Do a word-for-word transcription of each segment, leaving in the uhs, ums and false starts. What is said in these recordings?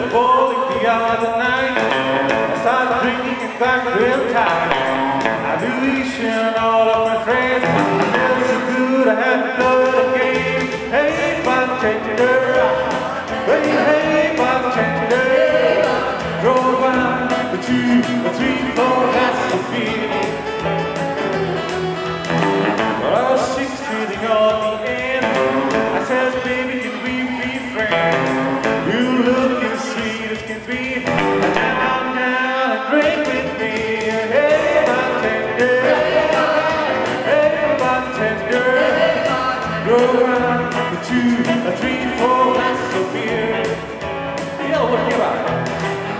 the bowling the other night. I started drinking and got real tired. I do share all of my friends. I felt so good I had to play the game. Hey, bartender, hey, hey, bartender, drove around the two, the three, four, that's the beer. But I was six feeling on the end. I said, baby, can we be friends? You look as sweet as can be. And now I'm down and drink with me. Hey, bartender, hey, bartender, go around the two, the three, four, that's the beer. Yeah, what you are?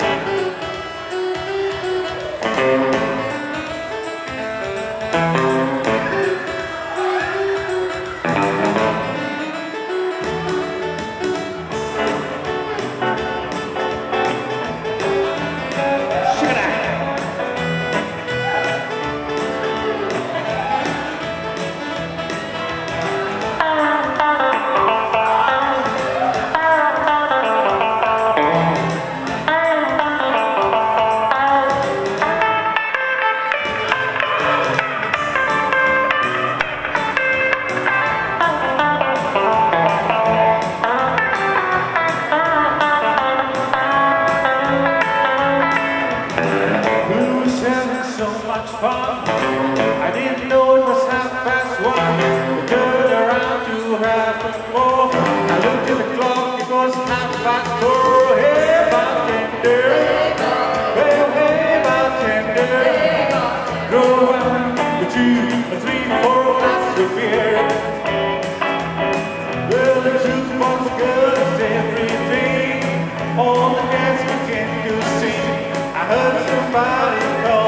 Fun. I didn't know it was half past one. We turned around to half past four. I looked at the clock, it was half past four. Hey, bartender, hey, hey, bartender, go on the two, the three, four glasses of beer. Well, the jukebox girls everything, all the dance began to sing. I heard somebody call.